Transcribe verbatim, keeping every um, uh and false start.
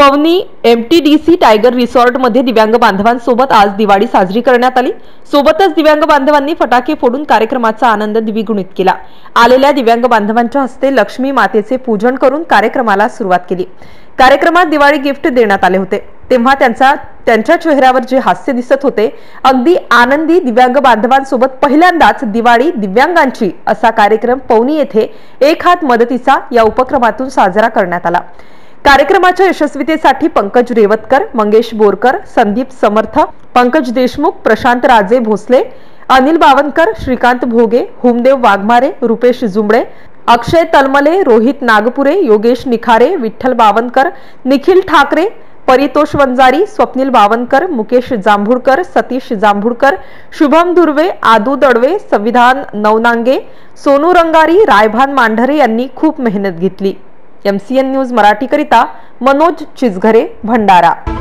Pauni MTDC tiger resort मध्ये दिव्यांग बांधवांसोबत आज दिवाळी साजरी करण्यात आली। सोबतच दिव्यांग बांधवांनी फटाके फोडून कार्यक्रमाचा आनंद द्विगुणित केला। आलेल्या दिव्यांग बांधवांच्या हस्ते लक्ष्मी मातेचे पूजन करून कार्यक्रमाला सुरुवात केली। कार्यक्रमात दिवाळी गिफ्ट देण्यात आले होते, तेव्हा त्यांचा त्यांच्या चेहऱ्यावर जे हास्य दिसत होते, अगदी आनंदी दिव्यांग बांधवांसोबत पहिल्यांदाच दिवाळी दिव्यांगांची असा कार्यक्रम पवनी येथे एक हात मदतीचा या उपक्रमातून साजरा करण्यात आला। कार्यक्रमाच्या यशस्वीतेसाठी पंकज रेवतकर, मंगेश बोरकर, संदीप समर्थ, पंकज देशमुख, प्रशांत राजे भोसले, अनिल बावनकर, श्रीकांत भोगे, हुमदेव वाघमारे, रुपेश जुंबडे, अक्षय तलमले, रोहित नागपुरे, योगेश निखारे, विठ्ठल बावनकर, निखिल ठाकरे, परितोष वंजारी, स्वप्नील बावनकर, मुकेश जांभुळकर, सतीश जांभुळकर, शुभम धुर्वे, आदू दडवे, संविधान नवनांगे, सोनू रंगारी, रायभान मांढरे यांनी खूप मेहनत घेतली। एमसीएन न्यूज मराठी करिता मनोज चिजघरे, भंडारा।